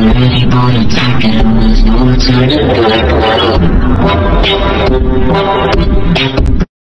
already bought a ticket, there's no turning back now.